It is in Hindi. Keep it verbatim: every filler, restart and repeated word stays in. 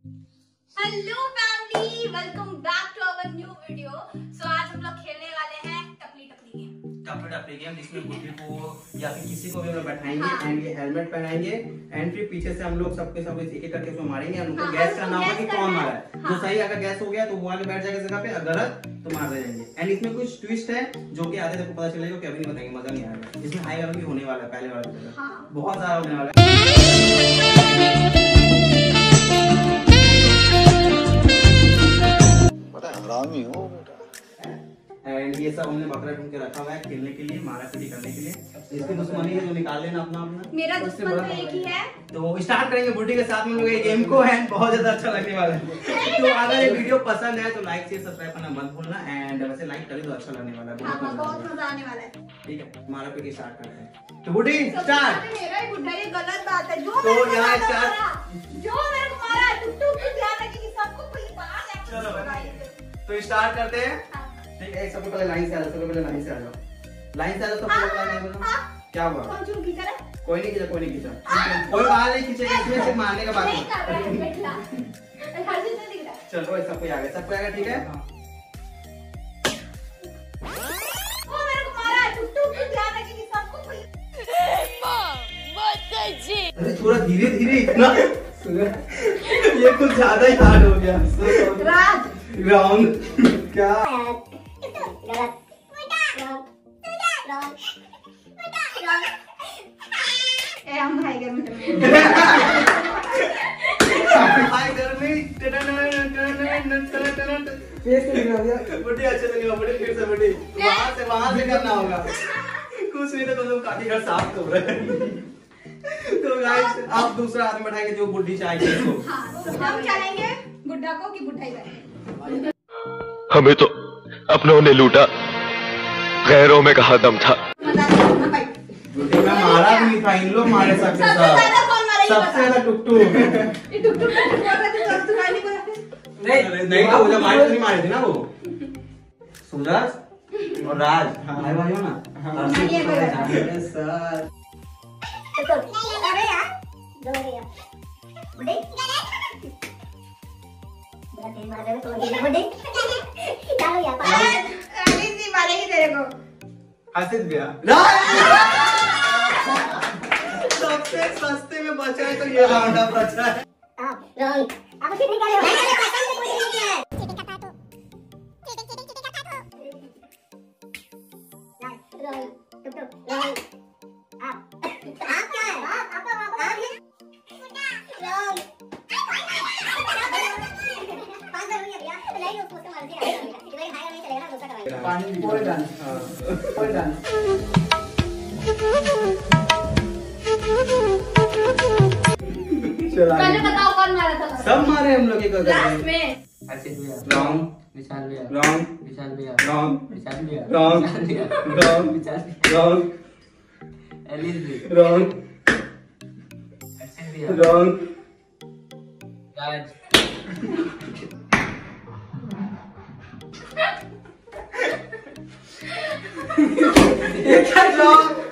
Hello family, welcome back to our new video. So आज हम लोग खेलने वाले हैं टपली टपली गेम। टपली टपली गेम जिसमें बुद्धि को या फिर किसी को भी हम लोग बैठाएंगे एंड ये हेलमेट पहनाएंगे एंड फिर पीछे से हम लोग सबके सब एक एक करके उसमें मारेंगे। हम लोग को गैस करना होगा कि कौन मारा है। जो सही अगर गैस हो गया तो वो आगे बैठ जाएगा जगह पे, अगर गलत तो मार दे जाएंगे। एंड इसमें कुछ ट्विस्ट है जो कि आधे तक पता चलेगा, कभी नहीं बताएंगे, मजा नहीं आएगा। इसमें हाई लेवल भी होने वाला है, पहले वाला की तरह बहुत सारा होने वाला है। हरामी हो बेटा। एंड ये सब हमने बकरा ढूंढ के रखा हुआ है खेलने के लिए, मारा पीटी करने के लिए। इसकी दुश्मनी है जो निकाल लेना अपना अपना। मेरा दुश्मन तो एक ही है। तो स्टार्ट करेंगे बुड्ढी के साथ में लोग ये गेम को है, बहुत ज्यादा अच्छा लगने वाला है। तो अगर ये वीडियो पसंद है तो लाइक शेयर सब्सक्राइब करना मत भूलना। एंड वैसे लाइक करें तो अच्छा लगने वाला है, बहुत बहुत मजा आने वाला है। ठीक है, मारा पीटी स्टार्ट करते हैं। तो बुड्ढी स्टार्ट। मेरा ही बुड्ढा, ये गलत बात है। जो तो मेरे यहाँ को स्टार्ट, जो मेरे को मारा है, टुक टुक टुक ध्यान रखिए कि सबको कोई बात है। चलो तो स्टार्ट करते हैं। ठीक है, सबसे पहले लाइन से आ जाओ, सबसे पहले लाइन से आ जाओ, लाइन से आ जाओ। सबसे पहले लाइन बोलो क्या हुआ? कौन चुन खींचा रे? कोई नहीं खींचा, कोई नहीं खींचा, कोई बाहर नहीं खींचेगा, इसमें सिर्फ मारने का बात है। चलो सब कोई आ गया, सब कोई आ गया। ठीक है, वो मेरे को मारा है, टुक टुक टुक ध्यान रखिए कि सबको कोई। अरे थोड़ा धीरे धीरे, इतना ये कुछ ज्यादा ही हार्ड हो गया। राज ग्राउंड क्या गलत रॉन्ग रॉन्ग रॉन्ग ए हम भाई घर में भाई घर में फेस पे लगा दिया। बड़ी अच्छे लगेगा, बड़ी फिर से बड़ी वहां से वहां से करना होगा। कुछ नहीं तो तुम काटी घर साफ तो रहे। तो गाइस आप दूसरा आदमी बैठाएंगे जो बुड्ढी चाहिए इसको। हां, तो हम चलेंगे बुड्ढा को कि बुड्ढाई करेंगे। हमें तो अपनों ने लूटा, गैरों में कहा दम था। बुड्ढी का मारा भी नहीं था, इन लोग मारे सबसे ज्यादा कौन मारा? सबसे ज्यादा टुक टुक ये टुक टुक टुक बोल रहे थे, तो गाली को नहीं नहीं तो मुझे मारी नहीं मारी थी ना वो सूरज और राज भाई भाई हो ना। सर तो अरे यार दो रे यार बुड्ढे बड़ा तेज मार रहे हो तो बुड्ढे चलो यार अरे सी मारेगी तेरे को। हंसित गया सबसे सस्ते में बचा है तो ये राउंड अप बचा है। आप रॉन्ग आप कितने निकाले हो? मैंने पसंद से कोई नहीं किया है। चीटिंग करता तो चीटिंग चीटिंग चीटिंग करता तो रॉन्ग टुक टुक रॉन्ग आप आप क्या है? आप आप आप आप है रॉन्ग पांच बार नहीं भैया नहीं उसको उसको मार दिया इतना खाया नहीं चलेगा ना, दूसरा करवाएंगे। पानी कोई डांस कोई डांस पहले बताओ कौन मारा था? सब मारे हम लोग एक लास्ट में अर्चित भैया, रॉन्ग विशाल भैया, रॉन्ग विशाल भैया, रॉन्ग विशाल भैया, रॉन्ग विशाल भैया, रॉन्ग विशाल भैया, रॉन्ग एलिस भैया, रॉन्ग अर्चित भैया, रॉन्ग राज, रॉन्ग